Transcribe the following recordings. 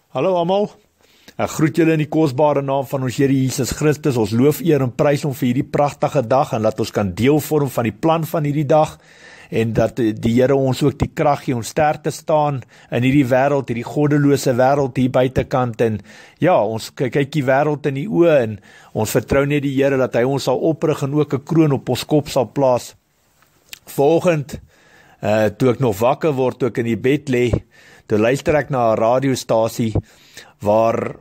Hallo almal, ek groet julle in die kosbare naam van ons Here Jesus Christus. Ons loof, eer en prys hom vir hierdie pragtige dag en laat ons kan deel vorm van die plan van hierdie dag en dat die Here ons ook die krag gee om sterk te staan in hierdie wêreld, hierdie goddelose wêreld hier buitekant. En ja, ons kyk die wêreld in die oë en ons vertrou net die Here dat hy ons sal oprig en ook 'n kroon op ons kop sal plaas. Vanoggend, toe ek nog wakker word, toe ek in die bed lê, toe luister ek na 'n radiostasie waar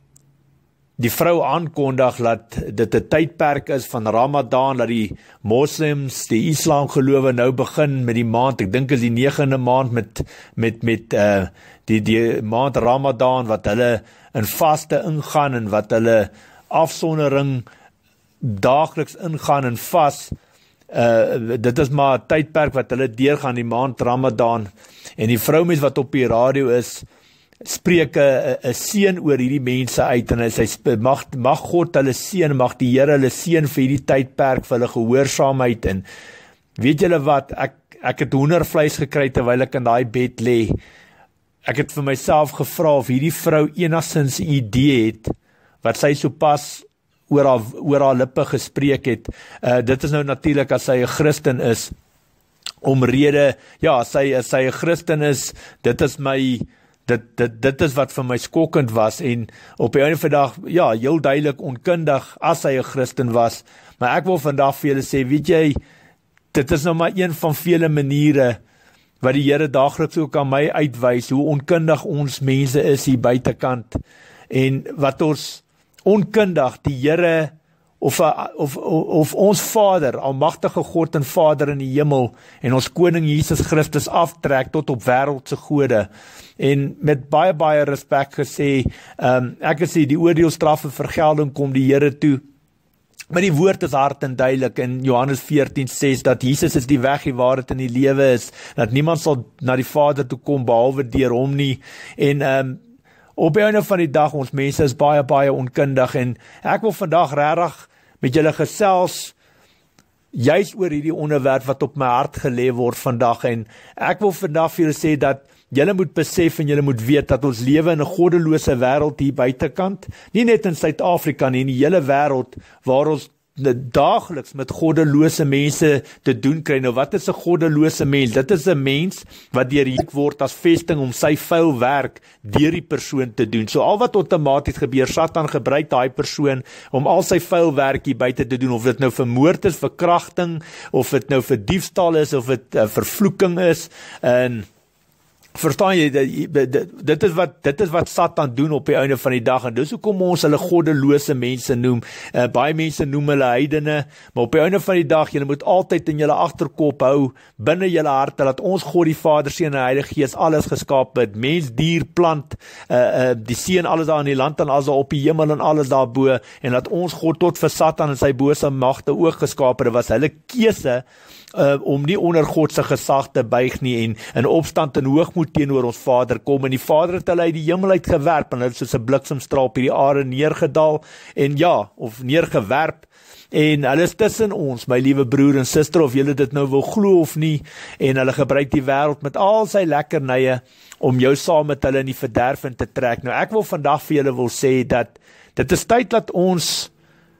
die vrou aankondig dat dit 'n tydperk is van Ramadan, dat die moslems, die islamgelowe nou begin met die maand, ek dink is die 9de maand met die maand Ramadan, wat hulle in vaste ingaan en wat hulle afsondering daagliks ingaan en vas. Dit is maar 'n tydperk wat hulle deurgaan, die maand Ramadan. En die vroumens wat op die radio is, spreek 'n seën oor hierdie mense uit, en sy mag God hulle seën, mag die Here hulle seën vir hierdie tydperk, vir hulle gehoorsaamheid. En weet julle wat, ek het hoendervleis gekry terwyl ek in daai bed lê. Ek het vir myself gevra of hierdie vrou enigstens 'n idee het wat sy sopas oor haar lippe gespreek het. Dit is nou natuurlik as sy 'n Christen is, omrede, ja, as sy 'n Christen is, dit is wat vir my skokkend was, en op die einde van die dag, ja, heel duidelik onkundig as hy 'n Christen was, maar ek wil vandag vir julle sê, weet jy, dit is nou maar een van vele maniere wat die Here daagliks ook aan my uitwys, hoe onkundig ons mense is hier buitekant, en wat ons onkundig die Here of ons Vader, almagtige God en Vader in die hemel, en ons koning Jesus Christus aftrek tot op wêreldse gode. En met baie, baie respek gesê, ek sê die oordeelstraf en vergelding kom die Here toe, maar die woord is hard en duidelik in Johannes 14:6, dat Jesus is die weg, die waarheid en die lewe is, dat niemand sal na die Vader toe kom behalwe deur hom nie. En op die einde van die dag, ons mense is baie, baie onkundig, en ek wil vandag regtig met julle gesels, juis oor hierdie onderwerp wat op my hart gelê word vandag, en ek wil vandag vir julle sê dat julle moet besef en julle moet weet dat ons lewe in 'n goddelose wêreld hier buitekant, nie net in Suid-Afrika nie, in die hele wêreld, waar ons daagliks met goddelose mense te doen kry. Nou wat is 'n goddelose mens? Dit is 'n mens wat deurhik word as vesting om sy vuil werk deur die persoon te doen. So al wat outomaties gebeur, Satan gebruik daai persoon om al sy vuil werk hier buite te doen, of dit nou vir moord is, verkrachting, of dit nou vir diefstal is, of dit vervloeking is, en verstaan jy, dit is wat Satan doen op die einde van die dag, en dis hoekom ons hulle goddelose mense noem. Baie mense noem hulle heidene, maar op die einde van die dag, julle moet altyd in julle agterkop hou, binne julle harte, dat ons God die Vader, Seun en Heilige Gees alles geskaap het, mens, dier, plant, die see en alles daar in die land en alles daar op die hemel en alles daarbo, en dat ons God tot vir Satan en sy bose magte ook geskaap het. Dit was hulle keuse om nie onder God se gesag te buig nie, en in opstand en hoogmoed teenoor ons Vader kom, en die Vader het hulle uit die hemel uit gewerp, en hulle soos 'n bliksemstraal op hierdie aarde neergedaal, en ja, of neergewerp, en hulle is tussen ons, my liewe broer en suster, of julle dit nou wil glo of nie, en hulle gebruik die wêreld met al sy lekkernye om jou saam met hulle in die verderf in te trek. Nou ek wil vandag vir julle wil sê dat dit is tyd dat ons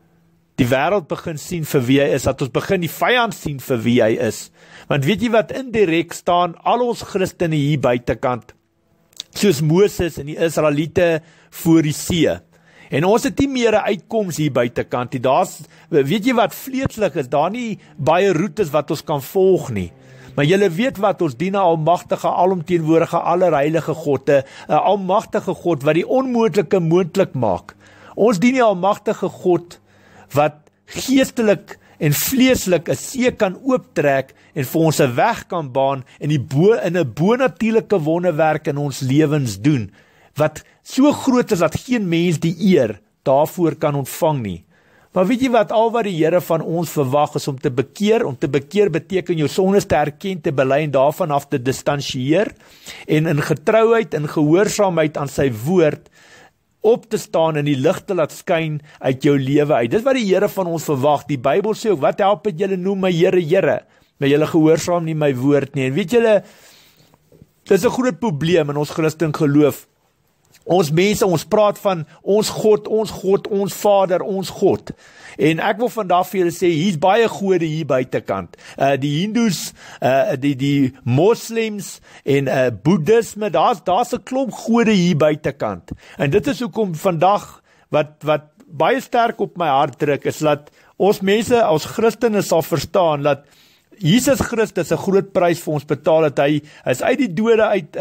die wêreld begin sien vir wie hy is, dat ons begin die vyand sien vir wie hy is. Want weet jy wat, indirek staan al ons Christene hier buitekant, soos Moses en die Israeliete voor die see. En ons het nie meer 'n uitkoms hier buitekant nie. Weet jy wat vleeslik is, daar nie baie roetes wat ons kan volg nie. Maar julle weet wat, ons dien 'n almagtige, alomteenwoordige, allerheilige God, 'n almagtige God wat die onmoontlike moontlik maak. Ons dien die almagtige God wat geestelik en vleeslik 'n see kan ooptrek en vir ons 'n weg kan baan en in 'n bonatuurlike wonderwerk in ons lewens doen, wat so groot is dat geen mens die eer daarvoor kan ontvang nie. Maar weet jy wat, al wat die Here van ons verwag is om te bekeer beteken jou sondes te erken, te bely en daarvan af te distansieer, en in getrouheid en gehoorsaamheid aan sy woord op te staan en die lig te laat skyn uit jou lewe uit. Dis wat die Here van ons verwag. Die Bybel sê ook, wat help het julle noem my Here, Here, maar julle gehoorsaam nie my woord nie. En weet julle, dis 'n groot probleem in ons Christen geloof. Ons mense, ons praat van ons God, ons Vader, ons God. En ek wil vandag vir julle sê, hier's baie gode hier buitekant. Die Hindoes, die Moslems en Boeddhisme, daar's 'n klomp gode hier buitekant. En dit is hoekom vandag wat baie sterk op my hart druk, is dat ons mense as Christene sal verstaan dat Jesus Christus 'n groot prys vir ons betaal het. Hy is uit die dode uit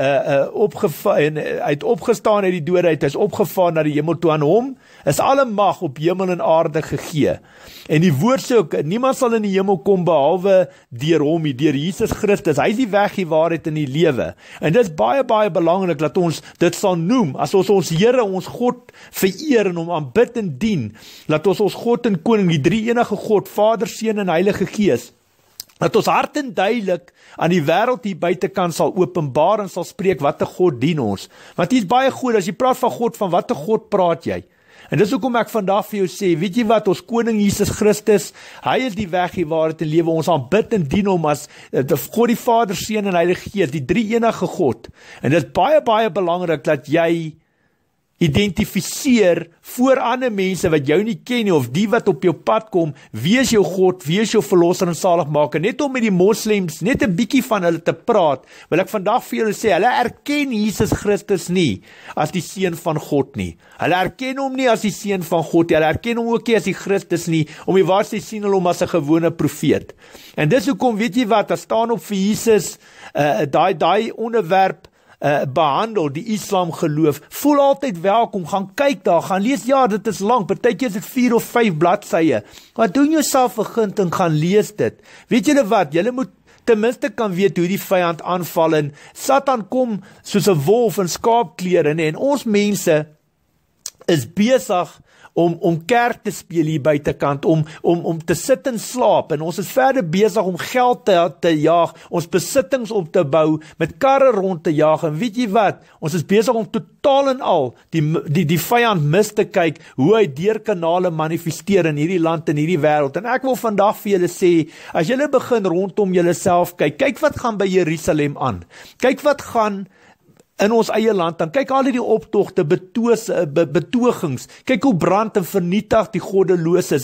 opgestaan uit die dode uit. Hy is opgevaar na die hemel toe. Aan hom is alle mag op hemel en aarde gegee. En die woord sê ook, niemand sal in die hemel kom behalwe deur hom, deur Jesus Christus. Hy is die weg, die waarheid en die lewe. En dit is baie, baie belangrik dat ons dit sal noem, as ons Here, ons God vereer en hom aanbid en dien, dat ons God en koning, die drie enige God, Vader, Seun en Heilige Gees, dat ons hart en duidelik aan die wêreld hier buitekant sal openbaar en sal spreek, wat 'n God dien ons. Want hier is baie goed, as jy praat van God, van wat 'n God praat jy? En dis hoekom ek vandag vir jou sê, weet jy wat, ons koning Jesus Christus, hy is die weg, die waarheid en lewe, ons aanbid en dien hom as God die Vader, Seun en Heilige Gees, die drie enige God. En dit is baie, baie belangrik dat jy identifiseer voor ander mense wat jou nie ken nie, of die wat op jou pad kom, wie is jou God, wie is jou verlosser en saligmaker. Net om met die moslems, net 'n bietjie van hulle te praat, wil ek vandag vir julle sê, hulle erken Jesus Christus nie as die seun van God nie. Hulle erken hom nie as die seun van God nie, hulle erken hom ook nie as die Christus nie, om die waarheid sien hulle hom as 'n gewone profeet. En dis hoekom, weet jy wat, daar staan op vir Jesus, daai onderwerp, behandel, die Islam geloof, voel altyd welkom, gaan kyk daar, gaan lees, ja, dit is lang, partykeer is dit 4 of 5 bladsye, maar doen jouself 'n gunt en gaan lees dit. Weet julle wat, julle moet ten minste kan weet hoe die vyand aanval, en Satan kom soos 'n wolf in skaapklere, en ons mense is besig om kerk te speel hier buitekant, om te sit en slaap, en ons is verder besig om geld te jaag, ons besittings op te bou, met karre rond te jaag, en weet jy wat, ons is besig om totaal en al die vyand mis te kyk, hoe hy deur kanale manifesteer in hierdie land en hierdie wêreld. En ek wil vandag vir julle sê, as julle begin rondom julleself kyk wat gaan by Jerusalem aan, kyk wat gaan in ons eie land, dan kyk al die optogte, betogings, kyk hoe brand en vernietig die goddeloses,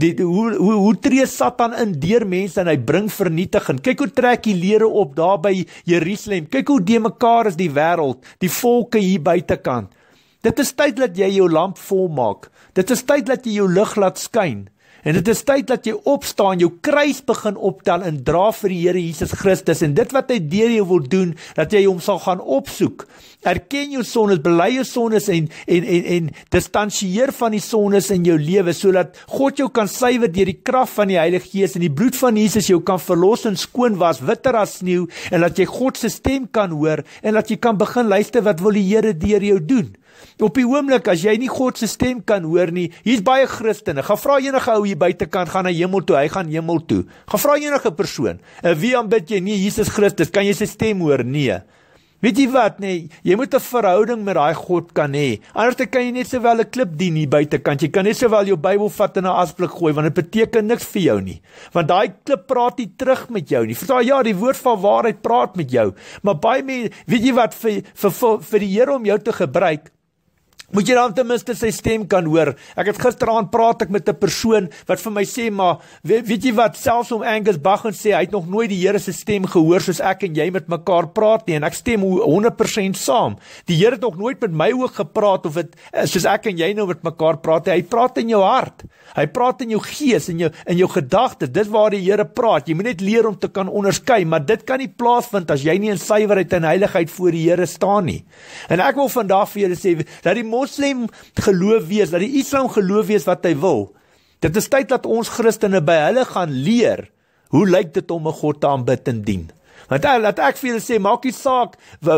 hoe tree Satan in deur mense en hy bring vernietiging, kyk hoe trek die lere op daar by Jerusalem, kyk hoe de mekaar is die wêreld, die volke hier buitekant. Dit is tyd dat jy jou lamp volmaak, dit is tyd dat jy jou lig laat skyn, en dit is tyd dat jy opstaan, jou kruis begin optel en dra vir die Here Jesus Christus, en dit wat hy deur jou wil doen, dat jy hom sal gaan opsoek. Erken jou sondes, bely jou sondes en distansieer van die sondes in jou lewe, sodat God jou kan suiwer deur die krag van die Heilige Gees, en die bloed van Jesus jou kan verlos en skoon was, witter as sneeu, en dat jy God se stem kan hoor, en dat jy kan begin luister wat wil die Here deur jou doen. Op die oomblik, as jy nie God se stem kan hoor nie, hier's baie Christene, gaan vra enige ou hier buitekant, gaan na hemel toe, hy gaan hemel toe. Gaan vra enige persoon, wie aanbid jy? Nee, Jesus Christus, kan jy sy stem hoor? Nee. Weet jy wat, nee, jy moet 'n verhouding met daai God kan hê, anders kan jy net sowel 'n klip dien hier buitekant, jy kan net sowel jou Bybel vat en 'n asblik gooi, want dit beteken niks vir jou nie, want daai klip praat nie terug met jou nie, verstaan, ja, die woord van waarheid praat met jou, maar baie mense, weet jy wat, vir die Here om jou te gebruik, moet jy dan ten minste sy stem kan hoor. Ek het gisteraand praat ek met 'n persoon wat vir my sê, maar weet jy wat, selfs om Angus Baggen sê, hy het nog nooit die Here se stem gehoor soos ek en jy met mekaar praat nie, en ek stem 100% saam. Die Here het nog nooit met my ook gepraat, of het, soos ek en jy nou met mekaar praat, hy praat in jou hart, hy praat in jou gees, in jou gedagtes, dis waar die Here praat, jy moet net leer om te kan onderskei, maar dit kan nie plaasvind as jy nie in suiwerheid en heiligheid voor die Here staan nie. En ek wil vandag vir julle sê, dat die Moslem geloof wees, dat die Islam geloof wees wat hy wil. Dit is tyd dat ons Christene by hulle gaan leer, hoe lyk dit om 'n God te aanbid en dien. Want laat ek vir julle sê, maak nie saak,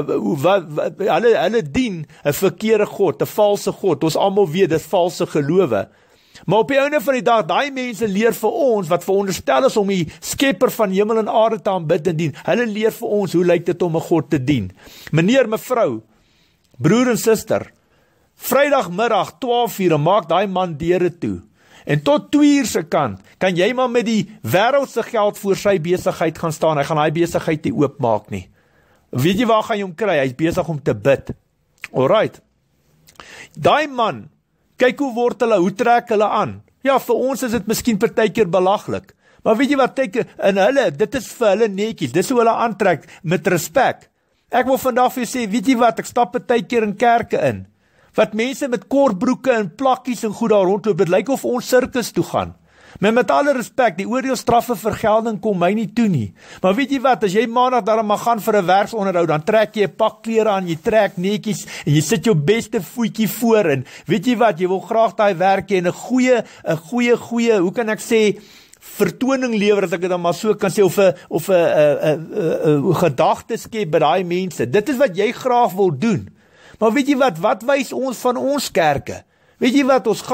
hulle dien 'n verkeerde God, 'n valse God, ons almal weet, dit valse gelowe. Maar op die einde van die dag, daai mense leer vir ons, wat veronderstel is om die skepper van hemel en aarde te aanbid en dien, hulle leer vir ons, hoe lyk dit om 'n God te dien. Meneer, mevrou, broer en suster, Vrydagmiddag 12:00 maak daai man deure toe. En tot 2:00 se kant kan jy maar met die wêreldse geld voor sy besigheid gaan staan. Hy gaan daai besigheid nie oopmaak nie. Weet jy waar gaan jy hom kry? Hy's besig om te bid. Alright. Daai man, kyk hoe trek hulle aan. Ja, vir ons is dit miskien partykeer belaglik. Maar weet jy wat, kyk, in hulle, dit is vir hulle netjies, dis hoe hulle aantrek, met respek. Ek wil vandag vir jou sê, weet jy wat, ek stap partykeer in kerke in, wat mense met kortbroeke en plakkies en goed daar rondloop, dit lyk of ons sirkus toe gaan. Maar met alle respek, die oordeelstraffe vergelding kom my nie toe nie. Maar weet jy wat, as jy maandag daar mag gaan vir 'n werksonderhoud, dan trek jy 'n pak klere aan, jy trek netjies en jy sit jou beste voetjie voor en weet jy wat, jy wil graag daai werk hê en 'n goeie, hoe kan ek sê, vertoning lewer, as ek dit dan maar so kan sê, of 'n gedagte skep by daai mense. Dit is wat jy graag wil doen. Maar weet jy wat wys ons van ons kerke? Weet jy wat, ons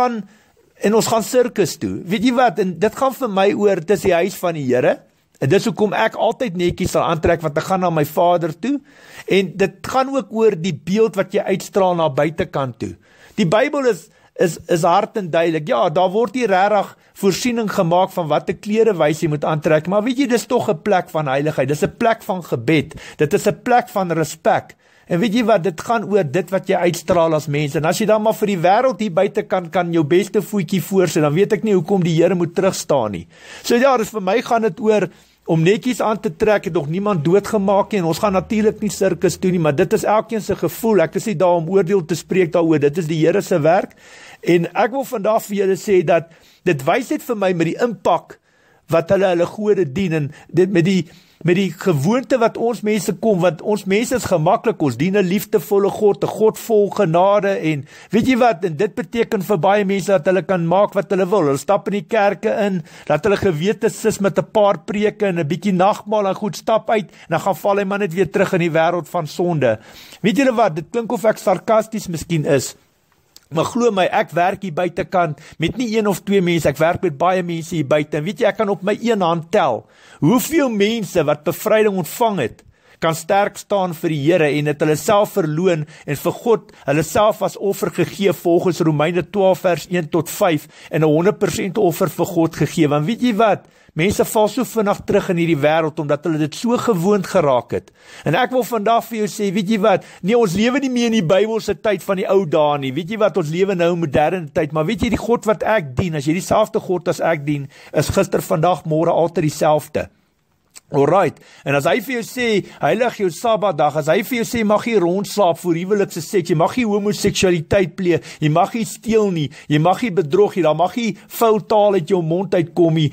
gaan sirkus toe. Weet jy wat, en dit gaan vir my oor, dit is die huis van die Here, en dis hoekom ek altyd netjies sal aantrek, want ek gaan na my Vader toe, en dit gaan ook oor die beeld wat jy uitstraal na buitekant toe. Die Bybel is hard en duidelik, ja, daar word nie regtig voorsiening gemaak van wat 'n klerewys jy moet aantrek, maar weet jy, dis tog 'n plek van heiligheid, dis 'n plek van gebed, dit is 'n plek van respek. En weet jy wat, dit gaan oor dit wat jy uitstraal as mens, en as jy dan maar vir die wêreld hier buite kan jou beste voetjie voorsit, dan weet ek nie hoekom die Here moet terugstaan nie. So ja, dus vir my gaan dit oor, om netjies aan te trek, het nog niemand doodgemaak nie, en ons gaan natuurlik nie sirkus toe nie, maar dit is elkeen se gevoel, ek is nie daar om oordeel te spreek daaroor, dit is die Here se werk, en ek wil vandag vir julle sê, dat dit wys net vir my met die impak, wat hulle gode dien, en dit met die gewoonte wat ons mense kom, want ons mense is gemaklik, ons dien 'n liefdevolle God, 'n God vol genade, en weet jy wat, en dit beteken vir baie mense dat hulle kan maak wat hulle wil, hulle stap in die kerke in, dat hulle gewete sis met 'n paar preke, en 'n bietjie nagmaal, en goed stap uit, en dan gaan val hy maar net weer terug in die wêreld van sonde. Weet julle wat, dit klink of ek sarkasties miskien is, maar glo my, ek werk hier buitekant met nie 1 of 2 mense, ek werk met baie mense hier buite, en weet jy, ek kan op my een hand tel, hoeveel mense wat bevryding ontvang het, kan sterk staan vir die Here, en het hulle self verloon, en vir God, hulle self as offer gegee, volgens Romeine 12 vers 1 tot 5, en 100% offer vir God gegee, want weet jy wat, mense val so vinnig terug in hierdie wêreld, omdat hulle dit so gewoond geraak het, en ek wil vandag vir jou sê, weet jy wat, nee, ons lewe nie meer in die Bybelse tyd van die ou dae nie, weet jy wat, ons lewe nou in moderne tyd, maar weet jy, die God wat ek dien, as jy dieselfde God as ek dien, is gister, vandag, môre, altyd dieselfde. Alright, en as hy vir jou sê, heilig jou Sabbatdag, as hy vir jou sê, mag jy rondslaap voor huwelikse seks, jy mag nie homoseksualiteit pleeg, jy mag nie steel nie, jy mag nie bedrog nie, daar mag nie foul taal uit jou mond uitkom nie,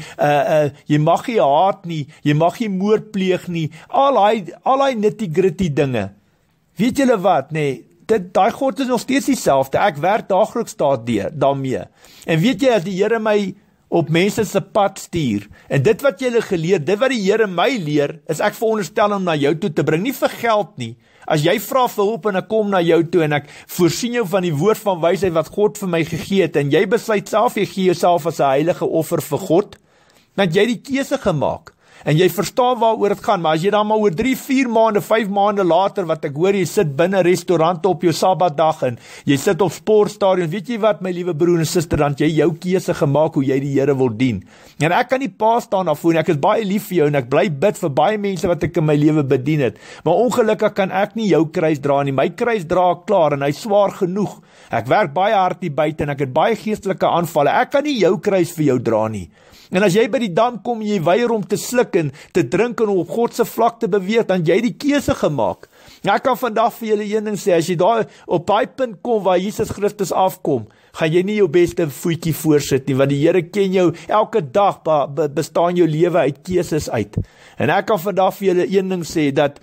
jy mag nie haat nie, jy mag nie moord pleeg nie, al die nitty-gritty dinge. Weet julle wat, nee, daai God is nog steeds dieselfde, ek werk daagliks daarmee, en weet jy, as die Here my op mense se pad stuur, en dit wat jy geleer, dit wat die Here my leer, is ek veronderstel om na jou toe te bring, nie vir geld nie, as jy vra vir hulp en ek kom na jou toe, en ek voorsien jou van die woord van wysheid wat God vir my gegee het, en jy besluit self, jy gee jouself as 'n heilige offer vir God, dan het jy die keuse gemaak, en jy verstaan waaroor dit gaan, maar as jy dan maar oor 3, 4 maande, 5 maande later, wat ek hoor, jy sit binne restaurante op jou Sabbatdag, en jy sit op sportstadion, weet jy wat, my liewe broer en suster, dan jy jou keuse gemaak, hoe jy die Here wil dien, en ek kan nie pa staan daarvoor, en ek is baie lief vir jou, en ek bly bid vir baie mense wat ek in my lewe bedien het, maar ongelukkig kan ek nie jou kruis dra nie, my kruis dra ek klaar, en hy swaar genoeg, ek werk baie hard hier buite, en ek het baie geestelike aanvalle, ek kan nie jou kruis vir jou dra nie, en as jy by die dam kom, en jy weier om te sluk, en te drink, en op God se vlak te beweeg, dan jy die keuse gemaak. Ek kan vandag vir julle een ding sê, as jy daar op daai punt kom, waar Jesus Christus afkom, gaan jy nie jou beste voetjie voorsit nie, want die Here ken jou, elke dag bestaan jou lewe uit keuses uit, en ek kan vandag vir julle een ding sê, dat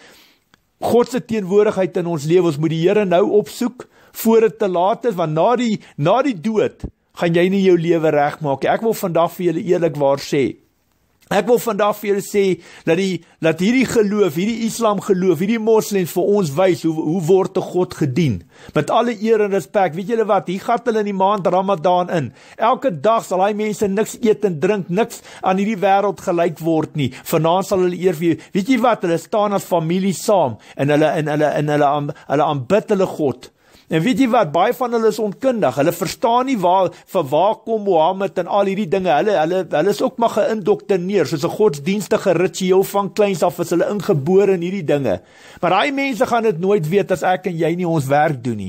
God se teenwoordigheid in ons lewe, ons moet die Here nou opsoek, voor dit te laat is, want na die dood, gaan jy nie jou lewe regmaak. Ek wil vandag vir julle eerlikwaar sê, ek wil vandag vir julle sê, dat hierdie geloof, hierdie Islam geloof, hierdie moslems vir ons wys, hoe word 'n God gedien, met alle eer en respek, weet julle wat, hier gat hulle in die maand Ramadan in, elke dag sal hy mense niks eet en drink, niks aan hierdie wêreld gelyk word nie, vanaand sal hulle eer vir, weet jy wat, hulle staan as familie saam, en hulle aanbid hulle God, en weet jy wat, baie van hulle is onkundig, hulle verstaan nie van waar kom Mohammed en al hierdie dinge, hulle is ook maar geïndoktrineer, soos 'n godsdienstige ritueel van kleins af, is hulle ingebore in hierdie dinge, maar daai mense gaan dit nooit weet, as ek en jy nie ons werk doen nie,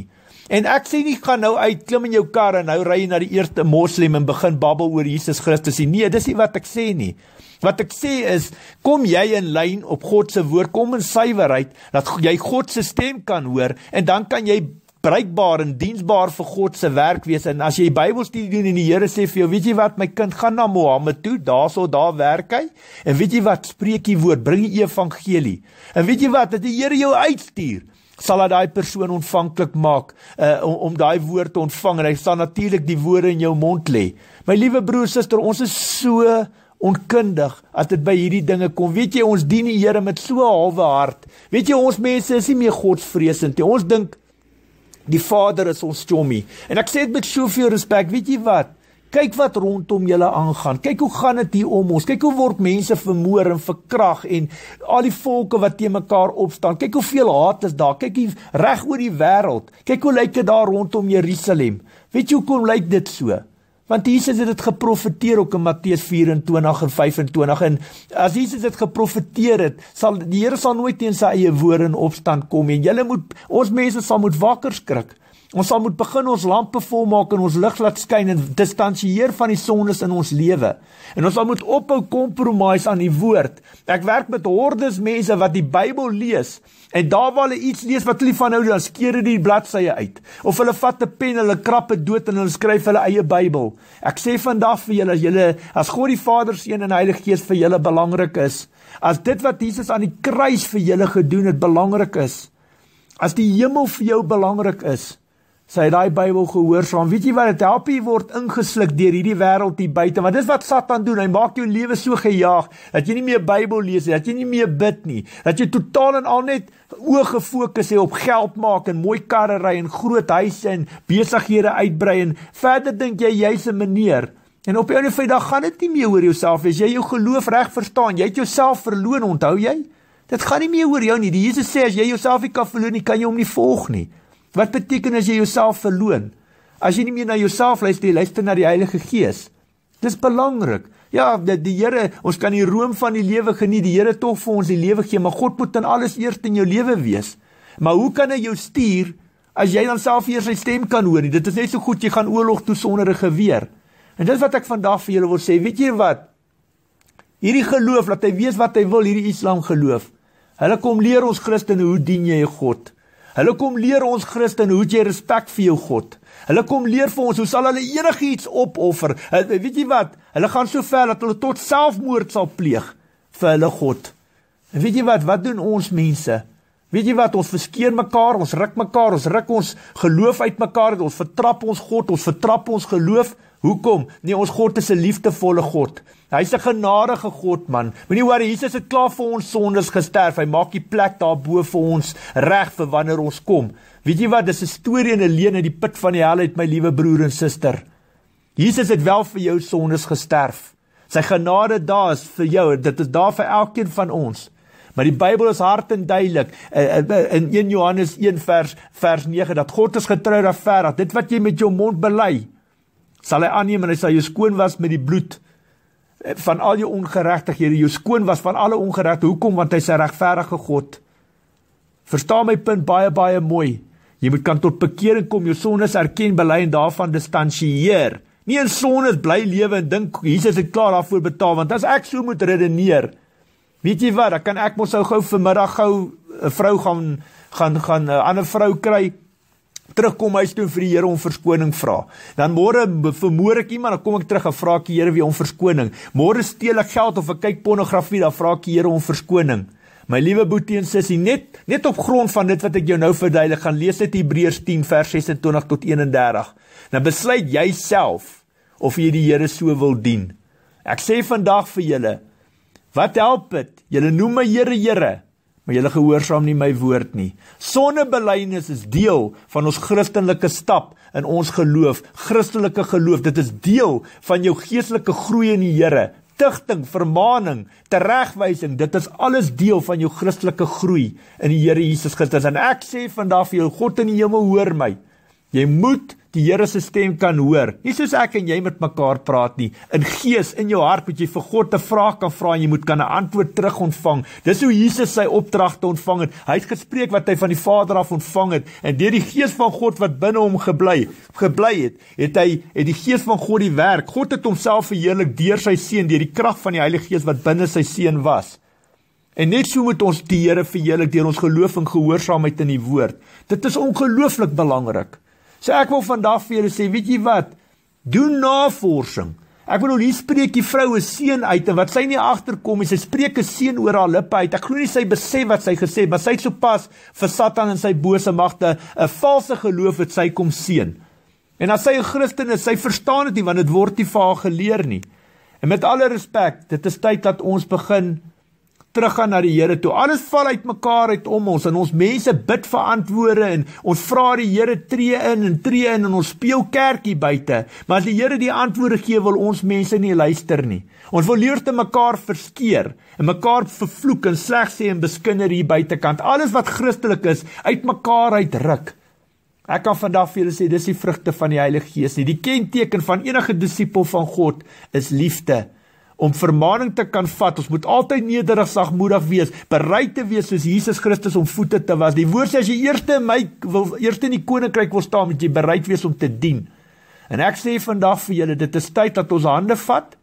En ek sê nie, gaan nou uit, klim in jou kar en nou ry jy na die eerste moslim en begin babbel oor Jesus Christus. Nee, dis nie wat ek sê nie. Wat ek sê is, kom jy in lyn op God se woord, kom in suiwerheid, dat jy God se stem kan hoor, en dan kan jy bruikbaar en diensbaar vir God se werk wees. En as jy Bybelstudie doen en die Here sê vir jou, weet jy wat, my kind, gaan na Mohammed toe, daar werk hy, en weet jy wat, spreek die woord, bring die evangelie, en weet jy wat, dat die Here jou uitstuur, sal hy daai persoon ontvanklik maak, om daai woord te ontvang, en hy sal natuurlik die woorde in jou mond lê. My liewe broer, suster, ons is so onkundig, as dit by hierdie dinge kom. Weet jy, ons dien die Here met so 'n halwe hart. Weet jy, ons mense is nie meer godsvreesend nie. Ons dink, die Vader is ons chommie. En ek sê dit met soveel respek, weet jy wat? Kyk wat rondom julle aangaan. Kyk hoe gaan dit hier om ons. Kyk hoe word mense vermoor en verkrag en al die volke wat teen mekaar opstaan. Kyk hoeveel haat is daar. Kyk hier reg oor die wêreld. Kyk hoe lyk dit daar rondom Jerusalem. Weet jy hoekom lyk dit so? Want Jesus het dit geprofeteer ook in Matteus 24 en 25. En as Jesus dit geprofeteer het, die Here sal nooit teen sy eie woorde in opstand kom. En ons mense sal moet wakker skrik. Ons sal moet begin ons lampe volmaak en ons lig laat skyn en distansieer van die sondes in ons lewe. En ons sal moet ophou compromise aan die woord. Ek werk met hordes mense wat die Bybel lees, en daar waar hulle iets lees wat hulle van hou, dan skeer hulle die bladsye uit. Of hulle vat 'n pen, hulle krap dit dood en hulle skryf hulle eie Bybel. Ek sê vandag vir julle, as God die Vader, Seun en Heilige Gees vir julle belangrik is, as dit wat Jesus aan die kruis vir julle gedoen het belangrik is, as die hemel vir jou belangrik is, sy het daai Bybel gehoorsaam. Weet jy wat, het help jy word ingesluk deur hierdie wêreld hier buite, want dis wat Satan doen, hy maak jou lewe so gejaag, dat jy nie meer Bybel lees, dat jy nie meer bid nie, dat jy totaal en al net oog gefokus het op geld maak, en mooi karre ry, en groot huise, en besighede uitbrei, en verder dink jy's 'n meneer, en op 'n of ander dag gaan dit nie meer oor jouself, as jy jou geloof reg verstaan, jy het jouself verloon, onthou jy? Dit gaan nie meer oor jou nie, die Jesus sê, as jy jouself nie kan verloon nie, kan jy hom nie volg nie. Wat beteken as jy jouself verloon? As jy nie meer na jouself luister na die Heilige Gees. Dis belangrik. Ja, die Here, ons kan die room van die lewe geniet, die Here tog vir ons die lewe gee, maar God moet dan alles eers in jou lewe wees. Maar hoe kan hy jou stuur, as jy dan self eers sy stem kan hoor nie? Dit is net so goed, jy gaan oorlog toe sonder 'n geweer. En dit is wat ek vandag vir julle wil sê, weet jy wat? Hierdie geloof, laat hy weet wat hy wil, hierdie Islam geloof. Hulle kom leer ons Christene, hoe dien jy God? Hulle kom leer ons Christene, hoe jy respek vir jou God. Hulle kom leer vir ons, hoe sal hulle enigiets opoffer. Weet jy wat? Hulle gaan so ver, dat hulle tot selfmoord sal pleeg, vir hulle God. En weet jy wat doen ons mense? Weet jy wat, ons verskeer mekaar, ons ruk ons geloof uit mekaar, ons vertrap ons God, ons vertrap ons geloof. Hoekom? Nee, ons God is 'n liefdevolle God. Hy's 'n genadige God, man. Moenie worry, Jesus het klaar vir ons sondes gesterf. Hy maak die plek daarbo vir ons reg vir wanneer ons kom. Weet jy wat, dis 'n storie en 'n leuen uit die put van die hel uit, my liewe broer en suster. Jesus het wel vir jou sondes gesterf. Sy genade daar is vir jou, dit is daar vir elkeen van ons. Maar die Bybel is hard en duidelik, in 1 Johannes 1 vers 9, dat God is getrou regverdig. Dit wat jy met jou mond bely, sal hy aanneem, en hy sal jou skoon was met die bloed van al jou ongeregtighede, jou skoon was van alle ongeregtighede. Hoekom? Want hy is 'n regverdige God. Verstaan my punt baie mooi. Jy moet kan tot bekering kom, jou sondes erken, bely en daarvan distansieer. Nie in sondes bly lewe en dink Jesus het klaar daarvoor betaal, want as ek so moet redeneer, weet jy wat, dan kan ek mos gou vanmiddag 'n vrou gaan 'n ander vrou kry, terugkom huis toe vir die Here om verskoning vra. Dan môre vermoor ek iemand, dan kom ek terug en vra ek die Here weer om verskoning. Môre steel ek geld of ek kyk pornografie, dan vra ek die Here om verskoning. My liewe boetie en sussie, net op grond van dit wat ek jou nou verduidelik, gaan lees dit Hebreërs 10 vers 26 tot 31. Dan besluit jy self of jy die Here so wil dien. Ek sê vandag vir julle, wat help dit? Julle noem my Here, Here, maar julle gehoorsaam nie my woord nie. Sondebelydenis is deel van ons Christelike stap in ons geloof, Christelike geloof. Dit is deel van jou geestelike groei in die Here. Tigting, vermaning, teregwysing, dit is alles deel van jou Christelike groei in die Here Jesus Christus. En ek sê vandag vir jou, God in die hemel hoor my. Jy moet die Here se stem kan hoor. Nie soos ek en jy met mekaar praat nie. In gees, in jou hart moet jy vir God 'n vraag kan vra en jy moet kan 'n antwoord terug ontvang. Dis hoe Jesus sy opdragte ontvang het. Hy het gespreek wat hy van die Vader af ontvang het en deur die gees van God wat binne hom gebly het die gees van God die werk. God het homself verheerlik deur sy seun, deur die krag van die Heilige Gees wat binne sy seun was. En net so moet ons die Here verheerlik deur ons geloof en gehoorsaamheid in die woord. Dit is ongelooflik belangrik. So ek wil vandag vir julle sê, weet jy wat? Doen navorsing. Ek bedoel, hier spreek die vrou 'n seun uit, en wat sy nie agterkom nie, sy spreek 'n seun oor haar lippe uit. Ek glo nie sy besef wat sy gesê, maar sy het sopas vir Satan en sy bose magte 'n valse geloof het sy kom seën. En as sy 'n Christen is, sy verstaan dit nie, want dit word nie vir haar geleer nie. En met alle respek, dit is tyd dat ons begin teruggaan na die Here toe. Alles val uit mekaar uit om ons, en ons mense bid vir antwoorde, en ons vra die Here tree in, en ons speel kerkie buite. Maar as die Here die antwoorde gee, wil ons mense nie luister nie. Ons wil leer te mekaar verskeer, en mekaar vervloek, en sleg sê en beskinder hier buitekant. Alles wat Christelik is, uit mekaar uitruk. Ek kan vandag vir julle sê, dis die vrugte van die Heilige Gees nie. Die kenteken van enige disipel van God is liefde. Om vermaning te kan vat, ons moet altyd nederig, sagmoedig wees, bereid te wees soos Jesus Christus om voete te was. Die woord sê, as jy eerste in die koninkryk wil staan, moet jy bereid wees om te dien. En ek sê vandag vir julle, dit is tyd dat ons hande vat,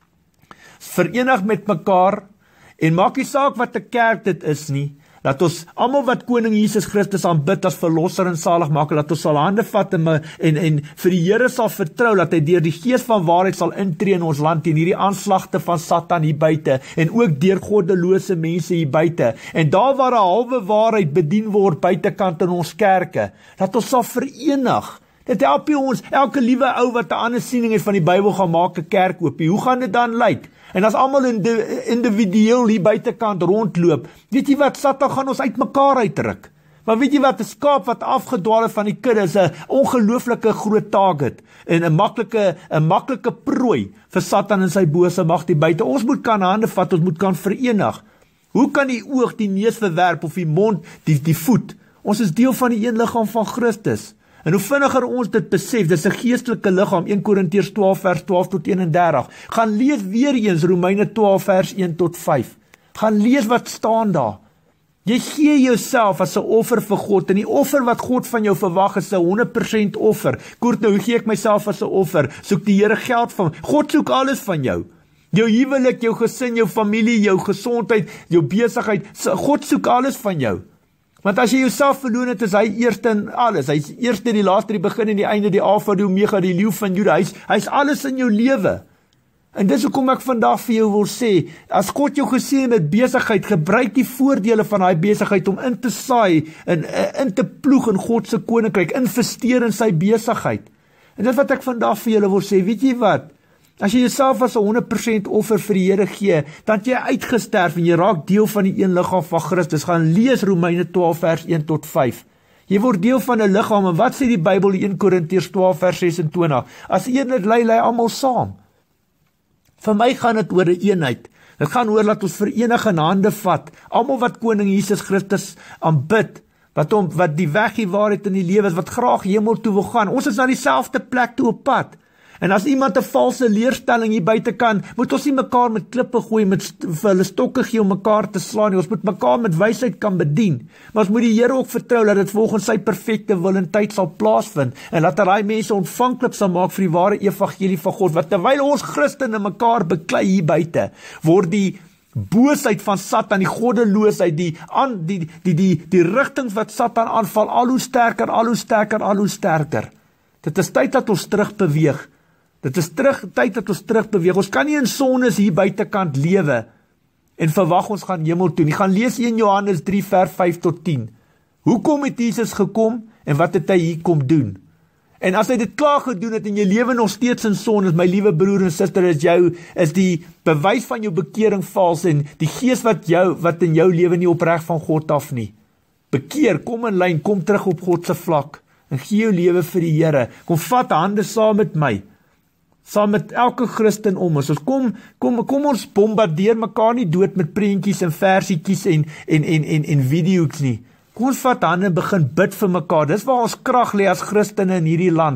verenig met mekaar, en maak nie saak wat 'n kerk dit is nie, dat ons almal wat koning Jesus Christus aanbid as verlosser en saligmaker, dat ons sal hande vat en vir die Here sal vertrou, dat hy deur die gees van waarheid sal intree in ons land teen hierdie aanslagte van Satan hier buite, en ook deur goddelose mense hier buite, en daar waar 'n halwe waarheid bedien word buitekant in ons kerke, dat ons sal verenig. Dit help ons, elke liewe ou wat 'n ander siening het van die Bybel gaan maak 'n kerk oop. Hoe gaan dit dan lyk? En as almal individueel hier buitekant rondloop, weet jy wat, Satan gaan ons uit mekaar uitruk. Maar weet jy wat, 'n skaap wat afgedwaal het van die kudde is 'n ongelooflike groot target en 'n maklike prooi vir Satan en sy bose mag hier buite. Ons moet kan hande vat, ons moet kan verenig. Hoe kan die oog die neus verwerp of die mond die voet? Ons is deel van die een liggaam van Christus. En hoe vinniger ons dit besef, dit is 'n geestelike liggaam, 1 Korintiërs 12 vers 12 tot 31. Gaan lees weer eens Romeine 12 vers 1 tot 5. Gaan lees wat staan daar. Jy gee jouself as 'n offer vir God, en die offer wat God van jou verwag is 'n 100% offer. Kort nou, hoe gee ek myself as 'n offer? Soek die Here geld van, God soek alles van jou. Jou huwelik, jou gesin, jou familie, jou gesondheid, jou besigheid, God soek alles van jou. Want as jy jouself verloon het, is hy eerste in alles. Hy is eerste, die laaste, die begin en die einde, die alfa, die omega, die leeu van Juda. Hy is alles in jou lewe. En dis hoekom ek vandag vir jou wil sê, as God jou geseën met besigheid, gebruik die voordele van daai besigheid om in te saai en in te ploeg in God se koninkryk, investeer in sy besigheid. En dit wat ek vandag vir julle wil sê, weet jy wat? As jy jouself as 'n 100% offer vir die Here gee, dan het jy uitgesterf en jy raak deel van die een liggaam van Christus. Gaan lees Romeine 12 vers 1 tot 5. Jy word deel van 'n liggaam, en wat sê die Bybel in 1 Korintiërs 12 vers 26? As een het lei almal saam. Vir my gaan dit oor 'n eenheid. Dit gaan oor dat ons verenig en hande vat. Almal wat koning Jesus Christus aanbid, wat die weg die waarheid in die lewe is, wat graag hemel toe wil gaan. Ons is na dieselfde plek toe op pad. En as iemand 'n valse leerstelling hier buite kan, moet ons nie mekaar met klippe gooi, vir hulle stokke gee om mekaar te slaan nie. Ons moet mekaar met wysheid kan bedien. Maar ons moet die Here ook vertrou dat dit volgens sy perfekte wil en tyd sal plaasvind, en dat daai mense ontvanklik sal maak vir die ware evangelie van God. Want terwyl ons Christene mekaar beklei hier buite, word die boosheid van Satan, die goddeloosheid, die rigtings wat Satan aanval, al hoe sterker, al hoe sterker, al hoe sterker. Dit is tyd dat ons terugbeweeg. Dit is tyd dat ons terugbeweeg. Ons kan nie in sondes hier buitekant lewe en verwag ons gaan hemel toe nie. Gaan lees 1 Johannes 3 vers 5 tot 10. Hoekom het Jesus gekom en wat het hy hier kom doen? En as hy dit klaar gedoen het en jy lewe nog steeds in sondes, my liewe broer en suster, is die bewys van jou bekering vals, en die gees wat in jou lewe nie opreg van God af nie. Bekeer, kom in lyn, kom terug op God se vlak en gee jou lewe vir die Here. Kom vat hande saam met my. Saam met elke Christen om ons. Kom ons bombardeer mekaar nie dood met prentjies en versietjies en video's nie. Kom ons vat hande en begin bid vir mekaar. Dis waar ons krag lê as Christene in hierdie land.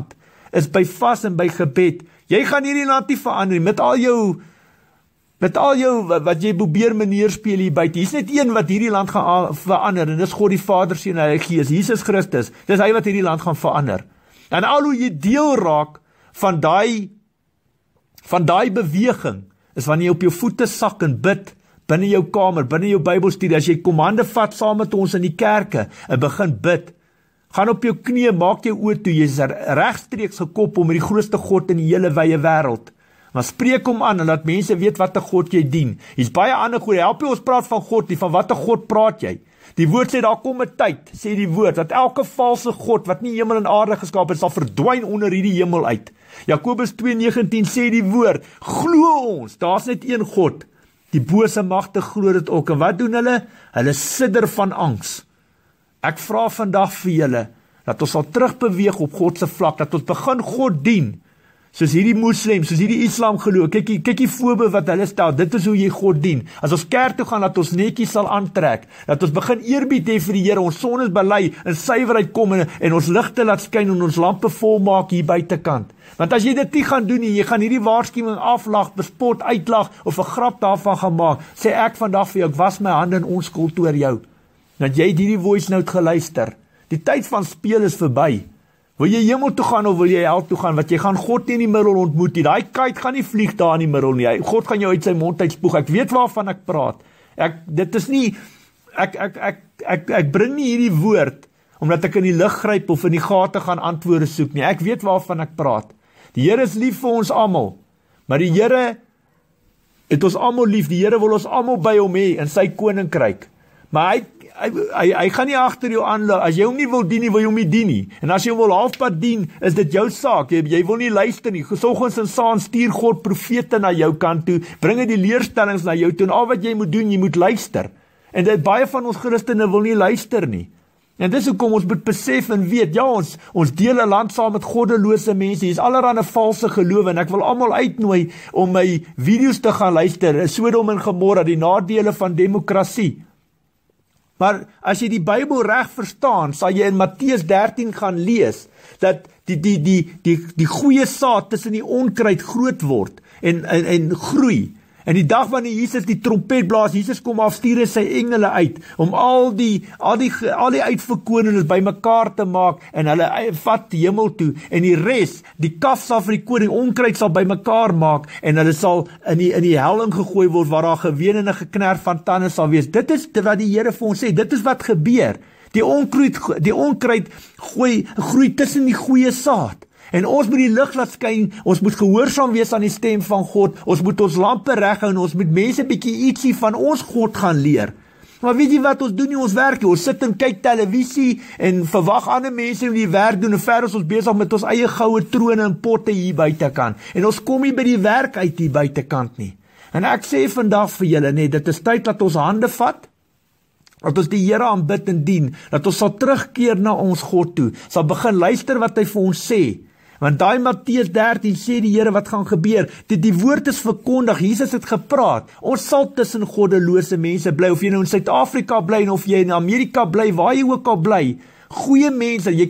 is by vas en by gebed. Jy gaan hierdie land nie verander, met al jou, wat jy probeer meneer speel hier buite. Hier's net een wat hierdie land gaan verander, en dis God die Vader, Seun en Heilige Gees, Jesus Christus. Dis hy wat hierdie land gaan verander. En al hoe jy deel raak van daai beweging, is wanneer jy op jou voete sak en bid, binne jou kamer, binne jou Bybelstudie, as jy kommande vat saam met ons in die kerke, en begin bid, gaan op jou knie, maak jou oë toe, jy is regstreeks gekop om met die grootste God in die hele wye wêreld. Maar spreek hom aan, en laat mense weet wat 'n God jy dien. Hier's baie ander goeie, help jy ons praat van God nie, van wat 'n God praat jy? Die woord sê, daar kom 'n tyd, sê die woord, dat elke valse God, wat nie hemel en aarde geskaap het, sal verdwyn onder hierdie hemel uit. Jakobus 2:19 sê die woord, glo ons, daar's net een God. Die bose magte glo dit ook, en wat doen hulle? Hulle sidder van angs. Ek vra vandag vir julle, dat ons sal terugbeweeg op God se vlak, dat ons begin God dien, soos hierdie moslim, soos hierdie islam geloof, kyk die voorbeeld wat hulle stel, dit is hoe jy God dien. As ons kerk toe gaan, dat ons netjies sal aantrek, dat ons begin eerbied hê vir die Here, ons sondes bely, in suiwerheid kom, en ons ligte laat skyn, en ons lampe volmaak hier buitekant. Want as jy dit nie gaan doen nie, jy gaan hierdie waarskuwing aflag, bespot, uitlag, of 'n grap daarvan gaan maak, sê ek vandag vir jou, ek was my hande in onskuld oor jou, dat jy hierdie voice note geluister. Die tyd van speel is verby. Wil jy hemel toe gaan of wil jy hel toe gaan, wat jy gaan God nie in die middel ontmoet nie, daai kite gaan nie vlieg daar in die middel nie, God gaan jou uit sy mond uitspoeg, ek weet waarvan ek praat, dit is nie, ek bring nie hierdie woord, omdat ek in die lig gryp of in die gate gaan antwoorde soek nie, ek weet waarvan ek praat. Die Here is lief vir ons almal, maar die Here het ons almal lief, die Here wil ons almal by hom hê, in sy koninkryk, maar hy gaan nie agter jou aanloop, as jy hom nie wil dien nie, wil jy hom nie dien nie, en as jy hom wil halfpad dien, is dit jou saak, jy wil nie luister nie, soggens en saans stuur God profete na jou kant toe, bring die leerstellings na jou toe, en al wat jy moet doen, jy moet luister, en dit baie van ons Christene wil nie luister nie, en dis hoekom ons moet besef en weet, ja, ons deel 'n land saam met goddelose mense, hier is allerhande valse geloof, en ek wil almal uitnooi om my video's te gaan luister, Sodom en Gomorra, die nadele van demokrasie. Maar as jy die Bybel reg verstaan, sal jy in Matteus 13 gaan lees, dat die goeie saad tussen die onkruid groot word, en groei. En die dag wanneer Jesus die trompet blaas, Jesus kom afstuur sy engele uit, om al die uitverkorenes by mekaar te maak, en hulle vat die hemel toe, en die res, die kaf sal vir die koning, onkruid sal by mekaar maak, en hulle sal in die hel ingegooi word, waar daar geween en 'n geknerf van tande sal wees. Dit is wat die Here vir ons sê, dit is wat gebeur. Die onkruid groei tussen die goeie saad. En ons moet die lig laat skyn, ons moet gehoorsaam wees aan die stem van God, ons moet ons lampe reghou, en ons moet mense bietjie ietsie van ons God gaan leer. Maar weet jy wat ons doen nie, ons werk, ons sit en kyk televisie, en verwag ander mense om die werk doen, en verder is ons besig met ons eie goue trone en potte hier buitekant, en ons kom nie by die werk uit hier buitekant nie. En ek sê vandag vir julle, nee, dit is tyd dat ons hande vat, dat ons die Here aanbid en dien, dat ons sal terugkeer na ons God toe, sal begin luister wat hy vir ons sê, want daai Matteus 13 sê die Here wat gaan gebeur, die woord is verkondig, Jesus het gepraat, ons sal tussen goddelose mense bly, of jy nou in Suid-Afrika bly, en of jy in Amerika bly, waar jy ook al bly, goeie mense, jy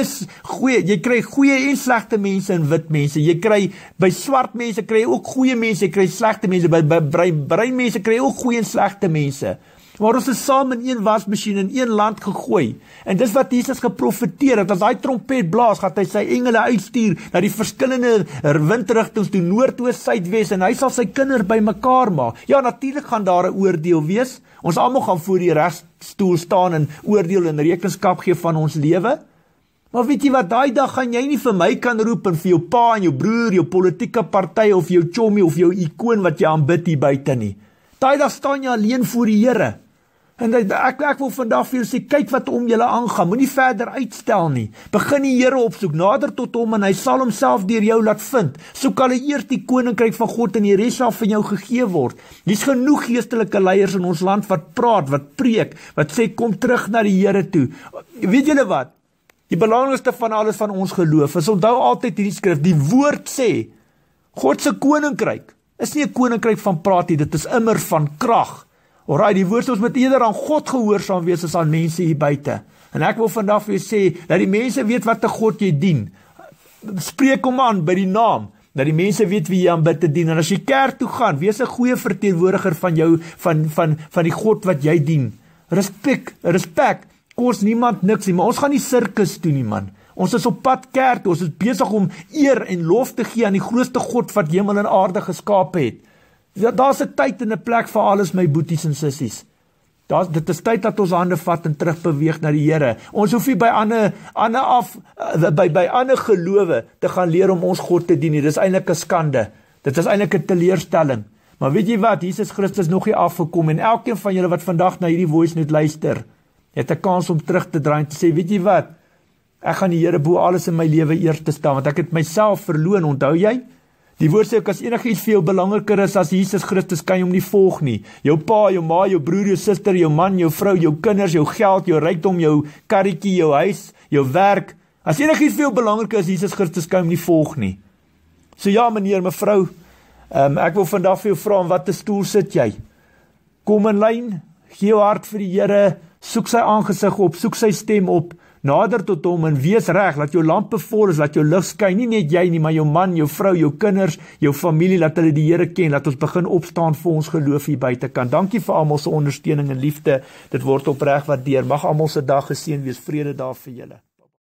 kry goeie en slegte mense en wit mense, jy kry by swart mense, kry jy ook goeie mense, jy kry slegte mense, by bruin mense kry jy ook goeie en slegte mense, maar ons is saam in een wasmasjien in een land gegooi, en dis wat Jesus geprofeteer, dat as hy trompet blaas, gaat hy sy engele uitstuur, na die verskillende windrigtings toe, noord-oos, suidwes, en hy sal sy kinders by mekaar maak. Ja, natuurlijk gaan daar 'n oordeel wees, ons almal gaan voor die regstoel staan, en oordeel en rekenskap gee van ons lewe, maar weet jy wat, daai dag gaan jy nie vir my kan roep, en vir jou pa en jou broer, jou politieke party, of jou chommy, of jou ikoon wat jy aanbid hier buite nie. Daai dag staan jy alleen voor die Here. En ek wil vandag vir julle sê, kyk wat om julle aangaan, moenie verder uitstel nie, begin die Here opsoek, nader tot hom, en hy sal homself deur jou laat vind, soek al eers die koninkryk van God, en die res sal van jou gegee word. Hier's genoeg geestelike leiers in ons land, wat praat, wat preek, wat sê, kom terug na die Here toe. Weet julle wat, die belangrikste van alles van ons geloof, is onthou altyd hierdie skrif, die woord sê, God se koninkryk, is nie 'n koninkryk van praat nie, dit is immer van krag. Alraai, die woord ons moet eerder aan God gehoorsaam wees as aan mense hier buite. En ek wil vandag vir julle sê, dat die mense weet wat 'n God jy dien. spreek hom aan by die naam, dat die mense weet wie jy aanbid te dien, en as jy kerk toe gaan, wees 'n goeie verteenwoordiger van jou, van die God wat jy dien. Respek, kos niemand niks nie, maar ons gaan nie sirkus toe nie, man. Ons is op pad kerk toe, ons is besig om eer en lof te gee aan die grootste God wat hemel en aarde geskape het. Daar's 'n tyd en 'n plek vir alles, my boeties en sissies. Dit is tyd dat ons hande vat en terugbeweeg na die Here. Ons hoef nie by ander gelowe te gaan leer om ons God te dien nie. Dit is eintlik 'n skande. Dit is eintlik 'n teleurstelling. Maar weet jy wat? Jesus Christus nog nie afgekom, en elkeen van julle wat vandag na hierdie voice note luister, het 'n kans om terug te draai en te sê, weet jy wat? Ek gaan die Here bo alles in my lewe eer te staan, want ek het myself verloon, onthou jy? Die woord sê ook, as enigiets vir jou belangriker is as Jesus Christus, kan jy hom nie volg nie. Jou pa, jou ma, jou broer, jou suster, jou man, jou vrou, jou kinders, jou geld, jou rykdom, jou karretjie, jou huis, jou werk. As enigiets vir jou belangriker is Jesus Christus, kan jy hom nie volg nie. So ja, meneer, mevrou, ek wil vandag vir jou vra, in watter stoel sit jy? Kom in lyn, gee jou hart vir die Here, soek sy aangesig op, soek sy stem op, nader tot hom en wees reg, laat jou lampe vol is, laat jou lig skyn, nie net jy nie, maar jou man, jou vrou, jou kinders, jou familie, laat hulle die Here ken, laat ons begin opstaan vir ons geloof hier buitekant. Dankie vir almal se ondersteuning en liefde, dit word opreg waardeer. Mag almal se dag geseën wees, vrede daar vir julle.